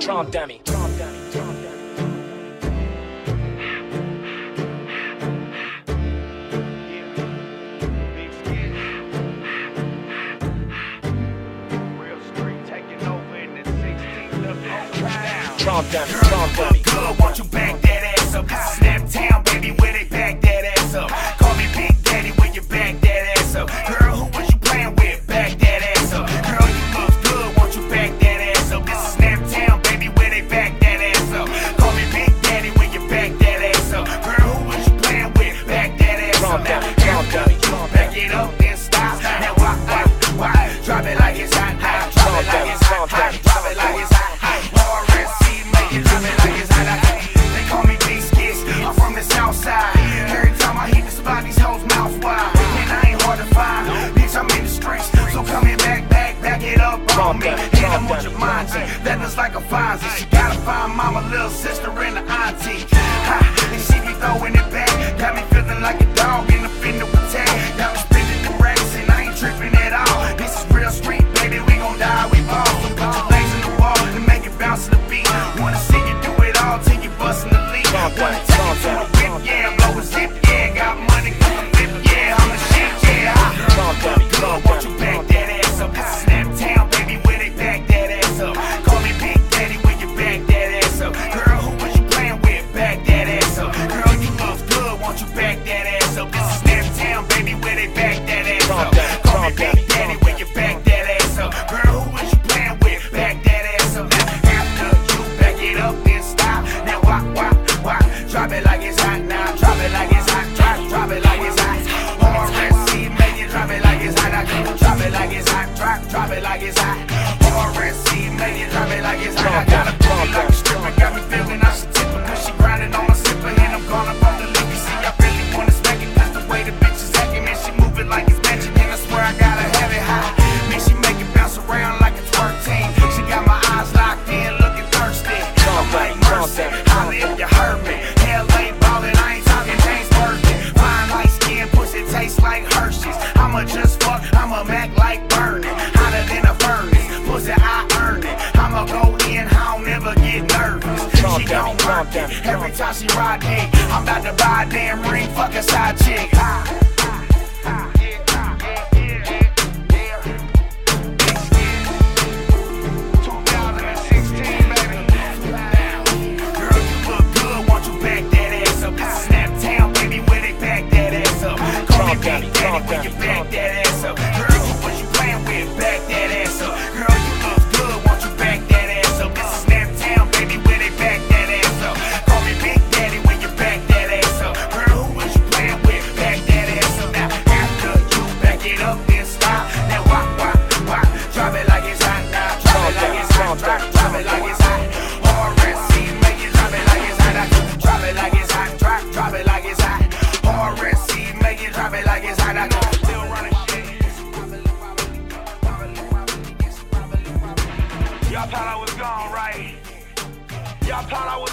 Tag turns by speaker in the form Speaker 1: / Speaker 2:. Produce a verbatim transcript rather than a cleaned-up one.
Speaker 1: Trump dummy. Trump dummy. Trump dummy. Trump dummy, Trump dummy.
Speaker 2: Good, won't you back that ass up? This is Snaptown, baby, where they back that ass up. Call me Big Daddy when you back that ass up. Girl, who was you playing with? Back that ass up. Girl, you look good, won't you back that ass up? This is Snaptown, baby, where they back that ass up. Call me Big Daddy when you back that ass up. Girl, who was you playing with? Back that ass up. Now, Trump dummy, back it up and stop. Now, why, why, why? Drop it like it's hot, hot. Drop it like it's hot, hot. Drop it like it's hot, hot. Drop it like it's hot, hot. They call me Big Skits, I'm from the south side. Every time I hit the spot, these hoes mouth wide. And I ain't hard to find, bitch, I'm in the streets. So come here, back, back, back it up on me. Hit them with your mind, G, that looks like a Fonzie. She gotta find mama, little sister, and the auntie. Ha, and she be throwing it back. Got me feeling like a dog in the fender with tag. Got me spinning the racks and I ain't tripping at all. This is real street, baby, we gon' die, we ball. So put your legs in the wall and make it bounce to the beat. Wanna see you do it all till you bustin' the lead. Wanna take you to the whip, yeah, blow a zip, yeah. Got money, cause I'm flip, yeah, I'm the shit, yeah. Good, good, won't you back that ass up? This is Snaptown, baby, where they back that ass up. Call me Big Daddy when you back that ass up. Girl, who was you playing with? Back that ass up. Girl, you look good, won't you back that ass up? This is Snaptown, baby, where they back that ass up. Call me Big Daddy when you back that ass up. Girl, who was you playing with? Back that ass up. Now, after you back it up and stop. Now, why, why, why? Drop it like it's hot now. Drop it like it's hot. Drop, drop it like it's hot. R S C, make it drop it like it's hot. I can drop it like it's hot. Drop, drop it like it's hot. R S C, make it drop it like it's hot. I got a booty like a stripper. Got me feeling I should tip her. Cause she grinding on my zipper. And I'm gone up on the lip. You see, I really wanna smack it. Cause the way the bitch is acting. Man, she moving like it's magic. And I swear I gotta have it high. Man, she make it bounce around like a twerk team. She got my eyes locked in, looking thirsty. I'm like Mercy, holla if you heard me. L A ballin', I ain't talking James Worthy. Fine light skin, pussy tastes like Hershey's. I'ma just fuck, I'ma Mac like burning. Hotter than a furnace, pussy I earn it. I'ma go in, I don't never get nervous. She gon' work it, every time she ride dick. I'm about to buy a damn ring, fuck a side chick. Ha. Big Daddy when you back that ass up. Girl, who was you playing with? Back that ass up. Girl, you look good, won't you back that ass up? This is Snaptown, baby, where they back that ass up. Call me Big Daddy when you back that ass up. Girl, who was you playing with? Back that ass up. Now, after you back it up and stop. Now, why, why, why? Drop it like it's hot now. Drop it like it's hot. Drop, drop it like it's hot. R S C, make it drop it like it's hot. Drop it like it's hot. Drop, drop it like it's hot. R S C, make it drop it like it's hot. I got still running shit. Y'all thought I was gone, right? Y'all thought I was